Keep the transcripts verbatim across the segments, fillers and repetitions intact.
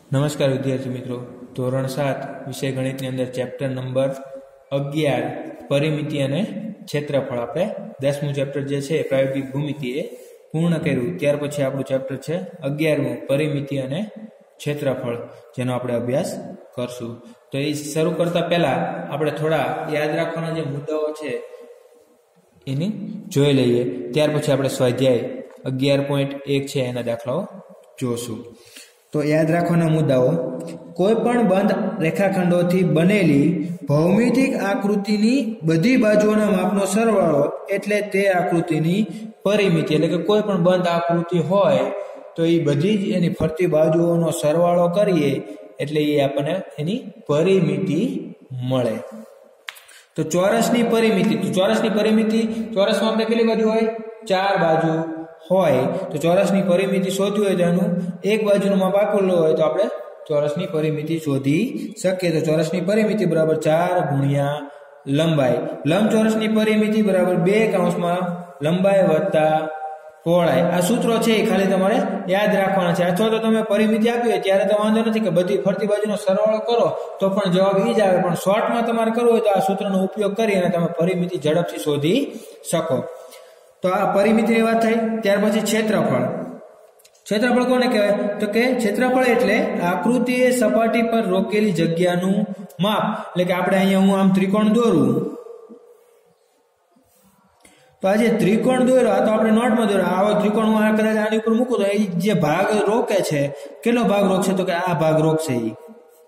નમસ્કાર વિદ્યાર્થી મિત્રો, ધોરણ સાત વિષય ગણિતની અંદર ચેપ્ટર નંબર અગિયાર પરિમિતિ અને ક્ષેત્રફળ આપણે દસમું ચેપ્ટર જે છે પ્રાયોગિક ભૂમિતિ એ પૂર્ણ કર્યું. ત્યાર પછી આપણું ચેપ્ટર છે અગિયારમું પરિમિતિ અને ક્ષેત્રફળ, જેનો આપણે અભ્યાસ કરશું. તો એ શરૂ કરતા પહેલા આપણે થોડા યાદ રાખવાના જે મુદ્દાઓ છે એની જોઈ લઈએ. ત્યાર પછી આપણે સ્વાધ્યાય અગિયાર પોઈન્ટ એક છે એના દાખલાઓ જોશું. તો યાદ રાખવાના મુદ્દાઓ: કોઈ પણ બંધ રેખાખંડોથી બનેલી ભૌમિતિક આકૃતિની બધી બાજુઓના માપનો સરવાળો એટલે તે આકૃતિની પરિમિતિ. એટલે કે કોઈ પણ બંધ આકૃતિ હોય તો એ બધી જ એની ફરતી બાજુઓનો સરવાળો કરીએ એટલે એ આપણને એની પરિમિતિ મળે. તો ચોરસની પરિમિતિ, તો ચોરસની પરિમિતિ, ચોરસમાં આપણે કેટલી બાજુ હોય? ચાર બાજુ હોય. તો ચોરસની પરિમિતિ શોધવી હોય તો એનું એક બાજુનું માપ આપેલું હોય તો આપણે ચોરસની પરિમિતિ શોધી શકીએ. તો ચોરસની પરિમિતિ બરાબર ચાર ગુણ્યા લંબાઈ. લંબચોરસની પરિમિતિ બરાબર બે કૌંસમાં લંબાઈ વત્તા પહોળાઈ. આ સૂત્રો છે એ ખાલી તમારે યાદ રાખવાના છે. અથવા તો તમે પરિમિતિ આપી હોય ત્યારે તો વાંધો નથી કે બધી ફરતી બાજુનો સરવાળો કરો તો પણ જવાબ એ જ આવે, પણ શોર્ટમાં તમારે કરવું હોય તો આ સૂત્રનો ઉપયોગ કરી અને તમે પરિમિતિ ઝડપથી શોધી શકો. તો આ પરિમિતિની વાત થઈ. ત્યાર પછી ક્ષેત્રફળ. ક્ષેત્રફળ કોને કહેવાય? તો કે ક્ષેત્રફળ એટલે આકૃતિએ સપાટી પર રોકેલી જગ્યાનું માપ. એટલે કે આપણે અહીંયા હું આમ ત્રિકોણ દોરું તો આ જે ત્રિકોણ દોર્યો આ તો આપણે નોટમાં દોર્યો. આવો ત્રિકોણ હું આ કદાચ આની ઉપર મૂકું તો એ જે ભાગ રોકે છે કેટલો ભાગ રોકશે? તો કે આ ભાગ રોકશે. ઈ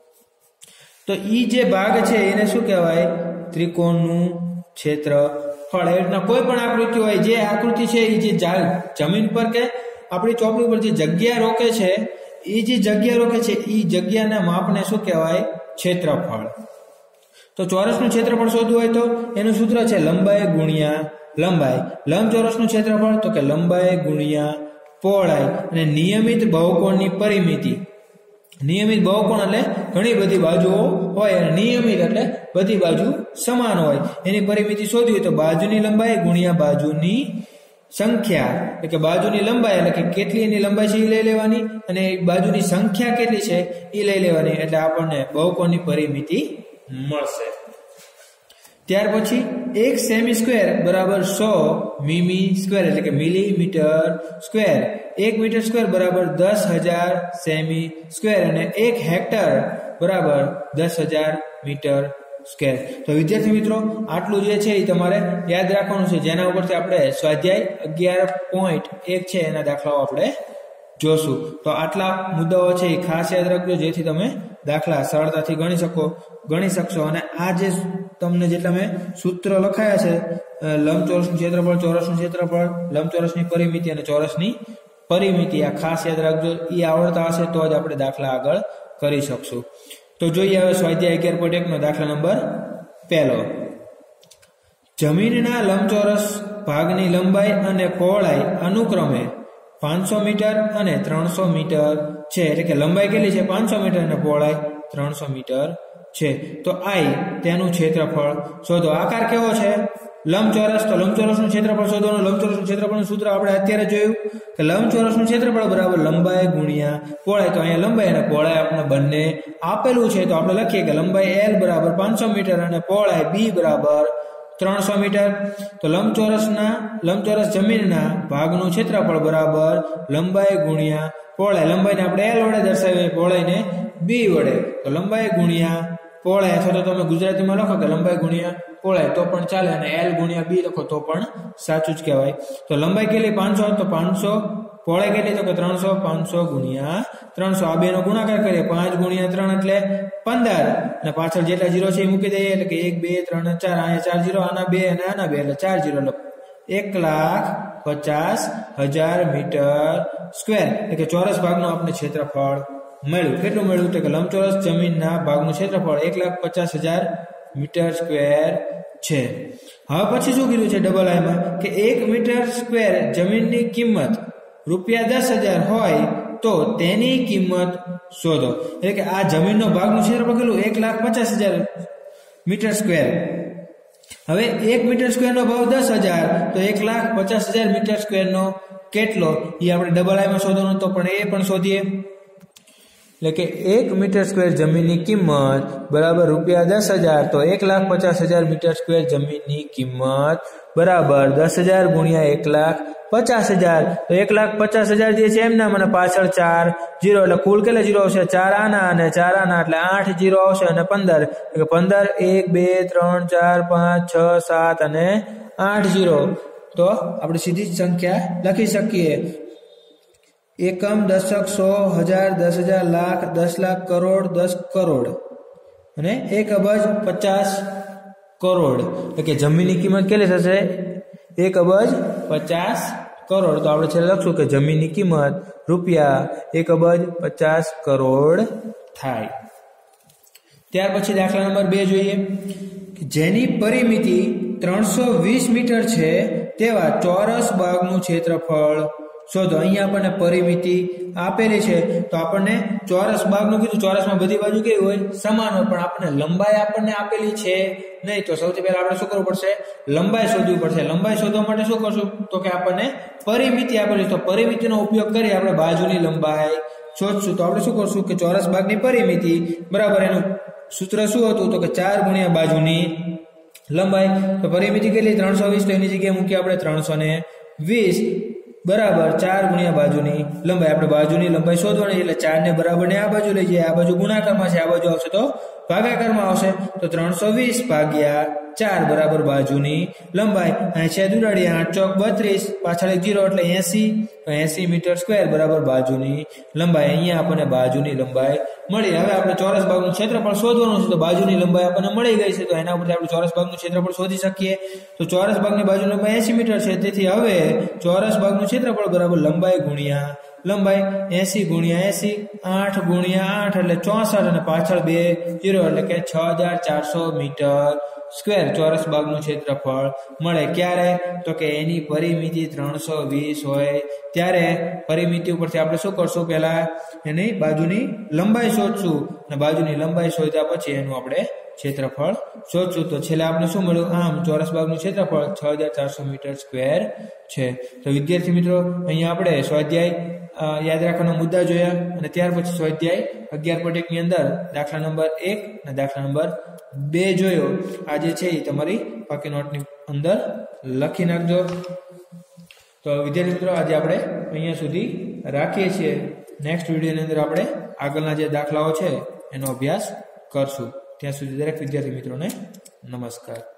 તો ઈ જે ભાગ છે એને શું કહેવાય? ત્રિકોણનું ક્ષેત્રફળ. એ રીતના કોઈ પણ આકૃતિ હોય, જે આકૃતિ છે એ જે જમીન પર કે આપણી ચોપડી પર જે જગ્યા રોકે છે એ જે જગ્યા રોકે છે એ જગ્યાના માપને શું કહેવાય? ક્ષેત્રફળ. તો ચોરસનું ક્ષેત્રફળ શોધવું હોય તો એનું સૂત્ર છે લંબાઈ ગુણ્યા લંબાઈ. લંબચોરસનું ક્ષેત્રફળ તો કે લંબાઈ ગુણ્યા પહોળાઈ. અને નિયમિત બહુકોણની પરિમિતિ. નિયમિત બહુકોણ એટલે ઘણી બધી બાજુઓ હોય અને નિયમિત એટલે બધી બાજુ સમાન હોય. એની પરિમિતિ શોધવી હોય તો બાજુની લંબાઈ ગુણ્યા બાજુની સંખ્યા. એટલે કે બાજુની લંબાઈ એટલે કે કેટલી એની લંબાઈ છે એ લઈ લેવાની અને બાજુની સંખ્યા કેટલી છે એ લઈ લેવાની, એટલે આપણને બહુકોણની પરિમિતિ મળશે. ત્યાર પછી એક સેમી સ્ક્વેર બરાબર સો મીમી સ્ક્વેર એટલે કે મિલીમીટર સ્ક્વેર. એક મીટર સ્ક્વેર બરાબર દસ હજાર સેમી સ્ક્વેર અને એક હેક્ટર બરાબર દસ હજાર મીટર સ્ક્વેર. તો વિદ્યાર્થી મિત્રો, આટલું જે છે એ તમારે યાદ રાખવાનું છે, જેના ઉપરથી આપણે સ્વાધ્યાય અગિયાર પોઈન્ટ એક છે એના દાખલાઓ આપણે જોશું. તો આટલા મુદ્દાઓ છે એ ખાસ યાદ રાખજો, જેથી તમે દાખલા સરળતાથી ગણી શકો ગણી શકશો. અને આ જે તમને જેટલા મેં સૂત્ર લખાયા છે, લંબચોરસનું ક્ષેત્રફળ, ચોરસનું ક્ષેત્રફળ, લંબચોરસની પરિમિતિ અને ચોરસની પરિમિતિ, આ ખાસ યાદ રાખજો. એ આવડતા હશે તો જ આપણે દાખલા આગળ કરી શકશું. તો જોઈએ હવે સ્વાધ્યાય અગિયાર પોઈન્ટ એક નો દાખલા નંબર પહેલો. જમીનના લંબચોરસ ભાગની લંબાઈ અને પહોળાઈ અનુક્રમે પાંચસો મીટર અને ત્રણસો મીટર છે. એટલે કે લંબાઈ કેટલી છે? પાંચસો મીટર અને પહોળાઈ ત્રણસો મીટર છે. તો આઈ તેનું ક્ષેત્રફળ શોધો. આકાર કેવો છે? લંબચોરસ. તો લંબચોરસનું ક્ષેત્રફળ શોધવાનું. લંબચોરસનું ક્ષેત્રફળનું સૂત્ર આપણે અત્યારે જોયું કે લંબચોરસનું ક્ષેત્રફળ બરાબર લંબાઈ ગુણ્યા પહોળાઈ. તો અહીંયા લંબાઈ અને પહોળાઈ આપણે બંને આપેલું છે, તો આપણે લખીએ કે લંબાઈ એલ બરાબર પાંચસો મીટર અને પહોળાઈ બી બરાબર ત્રણસો મીટર. તો લંબચોરસના લંબચોરસ જમીનના ભાગનું ક્ષેત્રફળ બરાબર લંબાઈ ગુણ્યા પહોળાઈ. લંબાઈને આપણે એલ વડે દર્શાવીએ, પહોળાઈને બી વડે. તો લંબાઈ ગુણ્યા પહોળાઈ, અથવા તો તમે ગુજરાતીમાં લખો કે લંબાઈ ગુણ્યા પહોળાઈ તો પણ ચાલે, અને એલ ગુણ્યા બી લખો તો પણ સાચું જ કહેવાય. તો લંબાઈ કેટલી? પાંચસો. તો પાંચસો. પહોળાઈ કેટલી? તો કે ત્રણસો. પાંચસો ગુણ્યા ત્રણસો. આ બે નો ગુણાકાર કરીએ, પાંચ ગુણ્યા ત્રણ એટલે પંદર, અને પાછળ જેટલા જીરો છે એ મૂકી દઈએ, એટલે કે એક, બે, ત્રણ, ચાર. અહીંયા ચાર જીરો, આના બે અને આના બે, એટલે ચાર જીરો, એટલે એક લાખ પચાસ હજાર મીટર સ્ક્વેર. એટલે કે ચોરસ ભાગનું આપણે ક્ષેત્રફળ મળ્યું. કેટલું મળ્યું? તો કે લંબચોરસ જમીનના ભાગનું ક્ષેત્રફળ એક લાખ પચાસ હજાર મીટર સ્ક્વેર છે. હવે પછી શું કીધું છે ડબલ આઈમાં કે એક મીટર સ્ક્વેર જમીનની કિંમત રૂપિયા દસ હજાર હોય તો તેની કિંમત શોધો. એટલે કે આ જમીનનો ભાગનું ક્ષેત્રફળ કેટલું? એક લાખ પચાસ હજાર મીટર સ્ક્વેર. હવે એક મીટર સ્ક્વેર નો ભાવ દસ હજાર, તો એક લાખ પચાસ હજાર મીટર સ્ક્વેર નો કેટલો એ આપણે ડબલ આઈમાં શોધવાનું, તો પણ એ પણ શોધીએ. એટલે કે એક મીટર સ્ક્વેર જમીનની કિંમત બરાબર રૂપિયા દસ હજાર, તો એક લાખ પચાસ હજાર મીટર સ્ક્વેર જમીનની કિંમત બરાબર દસ હજાર ગુણ્યા એક લાખ પચાસ હજાર, તો એક લાખ પચાસ હજાર જે છે એમના મને પાછળ ચાર જીરો, એટલે કુલ કેટલા જીરો આવશે? ચાર આના અને ચાર આના, એટલે આઠ જીરો આવશે અને પંદર, એટલે પંદર, એક બે ત્રણ ચાર પાંચ છ સાત અને આઠ જીરો. તો આપણે સીધી જ સંખ્યા લખી શકીએ. એકમ, દશક, સો, હજાર, દસ હજાર, લાખ, દસ લાખ, કરોડ, દસ કરોડ અને એક અબજ પચાસ કરોડ. એટલે કે જમીનની કિંમત કેટલી થશે? એક અબજ પચાસ કરોડ. તો આપણે છેલ્લે લખશું કે જમીનની કિંમત રૂપિયા એક અબજ પચાસ કરોડ થાય. ત્યાર પછી દાખલા નંબર બે જોઈએ. જેની પરિમિતિ ત્રણસો વીસ મીટર છે તેવા ચોરસ બાગનું ક્ષેત્રફળ શોધો. અહીંયા આપણને પરિમિતિ આપેલી છે, તો આપણને ચોરસ બાગનું કીધું. ચોરસમાં બધી બાજુ કેવી હોય? સમાન હોય, પણ આપણને લંબાઈ આપણને આપેલી છે નહીં. તો સૌથી પહેલા આપણે શું કરવું પડશે? લંબાઈ શોધવી પડશે. લંબાઈ શોધવા માટે શું કરશું? તો કે આપણને પરિમિતિ આપેલી, તો પરિમિતિનો ઉપયોગ કરી આપણે બાજુની લંબાઈ શોધશું. તો આપણે શું કરશું કે ચોરસ બાગની પરિમિતિ બરાબર એનું સૂત્ર શું હતું? તો કે ચાર ગુણ્યા બાજુની લંબાઈ. તો પરિમિતિ કેટલી? ત્રણસો વીસ, તો એની જગ્યાએ મૂકીએ આપણે ત્રણસો ને વીસ બરાબર ચાર ગુણ્યા બાજુની લંબાઈ. આપણે બાજુની લંબાઈ શોધવાની, એટલે ચાર ને બરાબર ને આ બાજુ લઈ જઈએ. આ બાજુ ગુણાકારમાં છે, આ બાજુ આવશે તો ભાગાકારમાં આવશે. તો ત્રણસો વીસ ભાગ્યા ચાર બરાબર બાજુની લંબાઈ. અહીં છેદ ઉડાડીએ, આઠ ચોક બત્રીસ, પાછળ એક જીરો એટલે એસી, તો એસી મીટર સ્ક્વેર બરાબર બાજુની લંબાઈ. અહીંયા આપણને બાજુની લંબાઈ મળી. હવે આપણે ચોરસ બાગનું ક્ષેત્રફળ શોધવાનું છે, તો બાજુની લંબાઈ આપણને મળી ગઈ છે, તો એના ઉપરથી આપણે ચોરસ બાગનું ક્ષેત્રફળ શોધી શકીએ. તો ચોરસ બાગની બાજુની લંબાઈ એસી મીટર છે, તેથી હવે ચોરસ બાગનું ક્ષેત્રફળ બરાબર લંબાઈ ગુણ્યા લંબાઈ. એસી ગુણ્યા એસી, આઠ ગુણ્યા આઠ એટલે ચોસઠ અને પાછળ બે જીરો એટલે કે છ હજાર ચારસો મીટર સ્ક્વેર ચોરસ બાગનું ક્ષેત્રફળ મળે. ક્યારે? તો કે એની પરિમિતિ ત્રણસો વીસ હોય ત્યારે. પરિમિતિ ઉપરથી આપણે શું કરશું? પહેલા એની બાજુની લંબાઈ શોધશું, અને બાજુની લંબાઈ શોધ્યા પછી એનું આપણે ક્ષેત્રફળ શોધશું. તો છેલ્લે આપણે શું મળ્યું? આમ ચોરસ બાગનું ક્ષેત્રફળ છ હજાર ચારસો મીટર સ્ક્વેર છે. તો વિદ્યાર્થી મિત્રો, અહીંયા આપણે સ્વાધ્યાય યાદ રાખવાના મુદ્દા જોયા, અને ત્યાર પછી સ્વાધ્યાય અગિયાર પોઈન્ટ એક ની અંદર દાખલા નંબર એક અને દાખલા નંબર બે જોયો. આ જે છે એ તમારી પાકી નોટની અંદર લખી નાખજો. તો વિદ્યાર્થી મિત્રો, આજે આપણે અહીંયા સુધી રાખીએ છીએ. નેક્સ્ટ વિડીયોની અંદર આપણે આગળના જે દાખલાઓ છે એનો અભ્યાસ કરશું. ત્યાં સુધી દરેક વિદ્યાર્થી મિત્રોને નમસ્કાર.